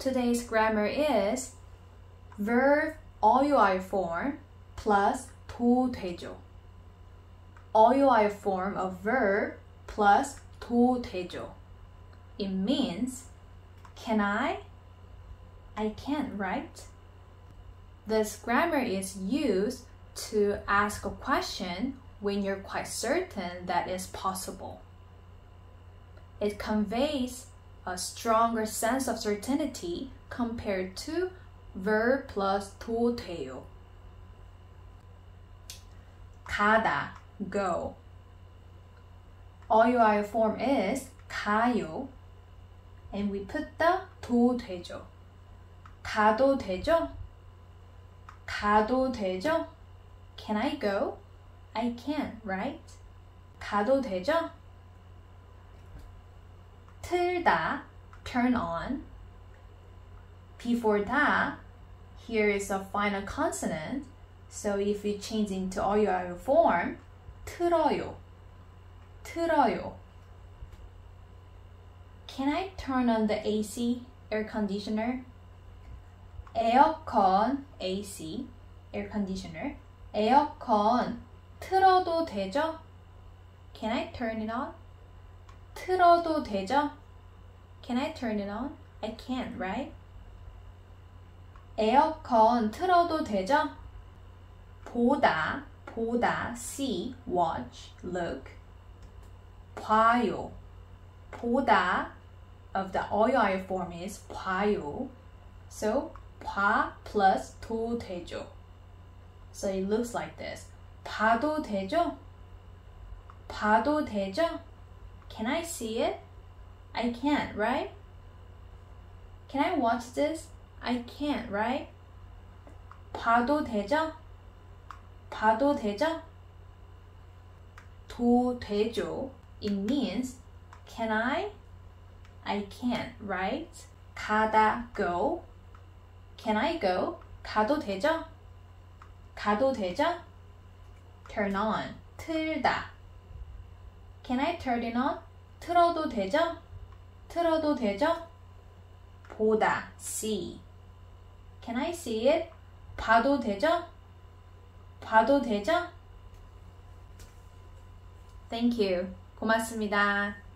today's grammar is verb 어유아유 form plus 도 되죠. 어유아유 form of verb plus 도 되죠. It means, can I? I can, right? This grammar is used to ask a question when you're quite certain that it's possible. It conveys a stronger sense of certainty compared to verb plus 도 돼요. 가다, go. 어유아유 form is 가요. And we put the 도 되죠. 가도 되죠? 가도 되죠? Can I go? I can, right? 가도 되죠? 틀다, turn on. Before 다, here is a final consonant. So if you change into 어유아유 form, 틀어요. 틀어요. Can I turn on the AC, air conditioner? 에어컨, AC, air conditioner. 에어컨 틀어도 되죠? Can I turn it on? 틀어도 되죠? Can I turn it on? I can't, right? 에어컨 틀어도 되죠? 보다, see, watch, look. 봐요. 보다 of the 어유아유 form is 봐요. So 봐 plus 도 되죠. So it looks like this. 봐도 되죠? 봐도 되죠? Can I see it? I can't, right? Can I watch this? I can't, right? 봐도 되죠? 봐도 되죠? 도 되죠. It means, can I? I can't, right? 가다, go. Can I go? 가도 되죠? 가도 되죠? Turn on, 틀다. Can I turn it on? 틀어도 되죠? 틀어도 되죠? 보다, see. Can I see it? 봐도 되죠? 봐도 되죠? Thank you. 고맙습니다.